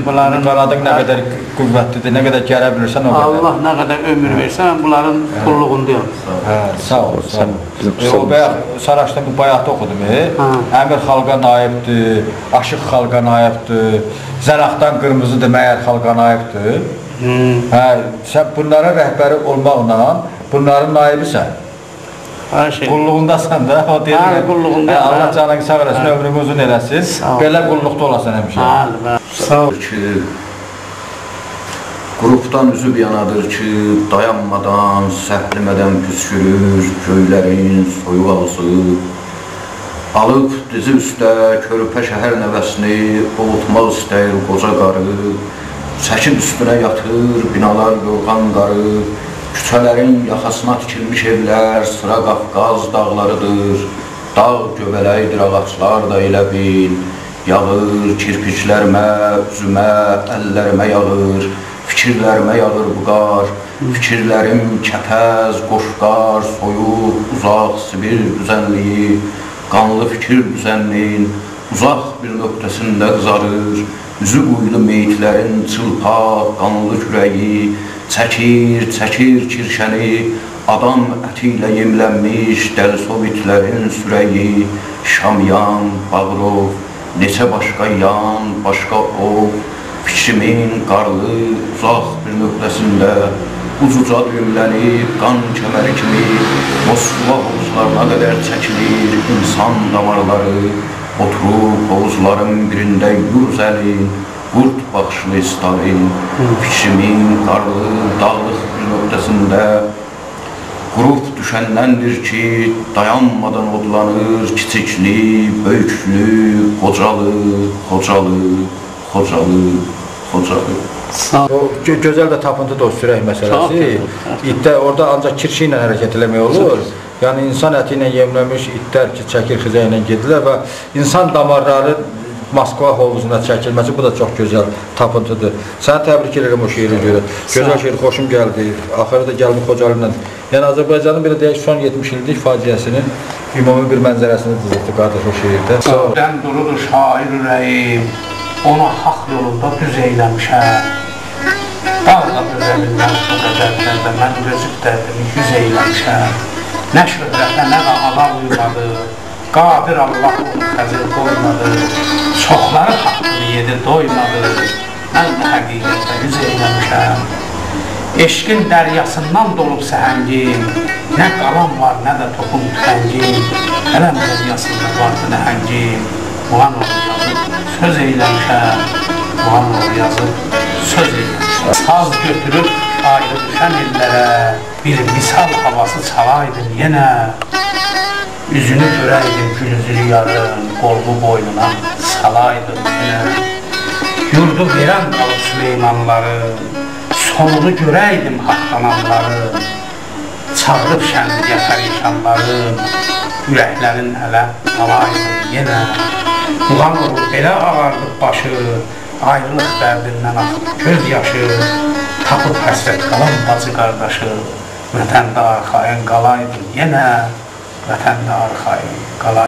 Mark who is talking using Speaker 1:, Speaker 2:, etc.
Speaker 1: bunların
Speaker 2: qanadın nə qədər qüvvətlidir, nə qədər gələ bilirsən o qədər.
Speaker 1: Allah nə qədər ömür versə, mən bunların qulluğundayım.
Speaker 2: Sağ ol, sağ ol. O bayaq Saraçda bu bayaqda oxudum. Əmir xalqa naibdir, Aşıq xalqa naibdir, Zənaxdan qırmızıdır, məyər xalqa naibdir. Sən bunların rəhbəri olmaqla bunların naibisən. Qulluğundasan da, o deyir ki, Allah canını sağ eləsin, ömrümü uzun eləsin, belə qulluqda olasan həmişə.
Speaker 3: Sağ ol ki, qrupdan üzüb yanadır ki, dayanmadan, səhlimədən püskürür, göylərin soyuq ağzı. Alıb dizi üstə körpə şəhər nəvəsini ovutmaq istəyir qoca qarı. Çəkib üstünə yatır, binalar yorğan qarı. Küçələrin yaxasına tikilmiş evlər sıra Qafqaz dağlarıdır. Dağ göbələkdir, ağaçlar da elə bil. Yağır kirpiklərimə, üzümə, əllərimə yağır. Fikirlərimə yağır bu qar. Fikirlərim kəpəz, qoşqar, soyuq, uzaq Sibir düzənliyi. Qanlı fikir düzənliyin uzaq bir nöqtəsində qızarır. Üzü quyulu meyitlərin çılpaq, qanlı kürəyi. Çəkir, çəkir kirşəni, adam əti ilə yemlənmiş Dəlisovitlərin sürəyi. Şamyan, Bağrov, neçə başqa yan, başqa ov. Fikrimin qarlı, uzaq bir nöqtəsində ucuca düyümlənib, qan kəməri kimi Moskva hovuzlarına qədər çəkilir insan damarları. Oturub hovuzların birində Yurzelin, qurt baxışlı Stalin. Fikrimin qarlı, dağlıq bir nöqtəsində qrup düşəndəndir ki, dayanmadan odlanır kiçikli, böyüklü, qocalı, xocalı, xocalı, xocalı.
Speaker 2: O gözəl də tapıntıdır o sürək məsələsi. İtdə orada ancaq kirşi ilə hərəkət eləmək olur. Yəni insan əti ilə yemləmiş itlər ki, çəkir xizə ilə gedirlər və insan damarları Moskva hovuzuna çəkilməsi, bu da çox gözəl tapıntıdır. Səni təbrik edirəm o şeiri görə. Gözəl şeir, xoşum gəldi. Axırı da gəldi Xocalı ilə. Yəni Azərbaycanın belə deyək, son 70 illik faciəsinin ümumi bir mənzərəsini dizildi qardaş o şeirdə.
Speaker 1: Dən durur şair ürəyim, ona haqq yolunda düz eyləmişəm. Dağda özəlindən o qədərlərdə mən gözük dərdimi yüz eyləmişəm. Nə şöhrətə, nə də ala uymadı, qadir Allah onu xəzir qoymadı. Çoxları haqqını yedi, doymadı, mən də həqiqətə yüz eyləmişəm. Eşqin dəryasından dolub səhəngim, nə qalam var, nə də topum tüfəngim. Qələm dəryasında vardı nəhəngim, muğan ol yazıb söz eyləmişəm, muğan ol yazıb söz eyləmişəm. Saz götürüb ayrı düşən illərə, bir misal havası çalaydın yenə. Üzünü görəydim gülüzülü yarın, qolbu boynuna salaydın yenə. Yurdu verən qalıb Süleymanların, sonunu görəydim haqlananların. Çağırıb şənliyə pərişanların, ürəklərin hələ qalaydın yenə. Muğan olur belə ağardıb başı, ayrılıq dərdindən axıb göz yaşı. Tapıb həsrət qalan bacı qardaşı, vətəndə arxayın qalaydın yenə. Vətəndə arxayın qalaydın.